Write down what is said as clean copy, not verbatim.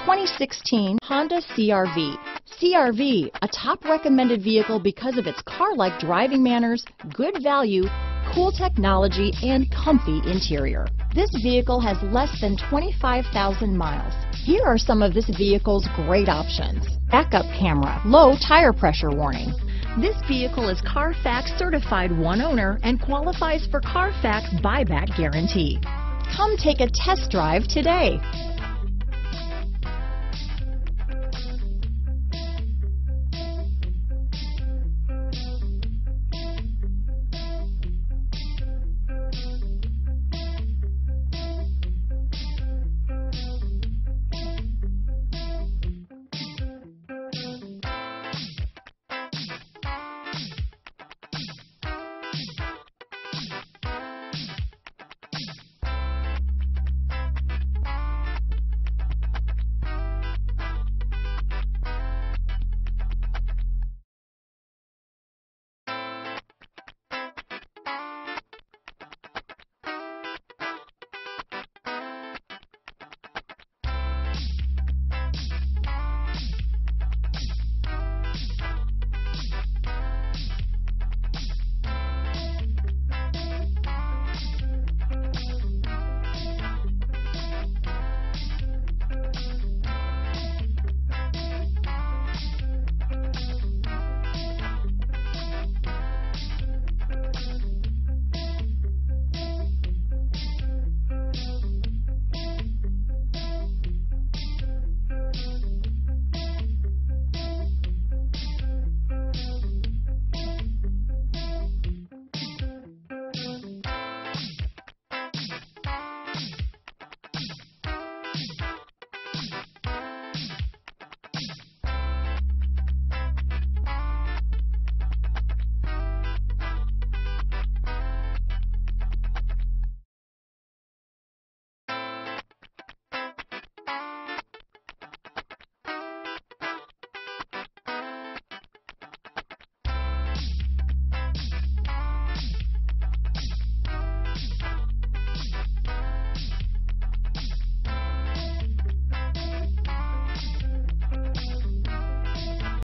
2016 Honda CR-V. CR-V, a top recommended vehicle because of its car-like driving manners, good value, cool technology, and comfy interior. This vehicle has less than 25,000 miles. Here are some of this vehicle's great options: backup camera, low tire pressure warning. This vehicle is Carfax certified one owner and qualifies for Carfax buyback guarantee. Come take a test drive today.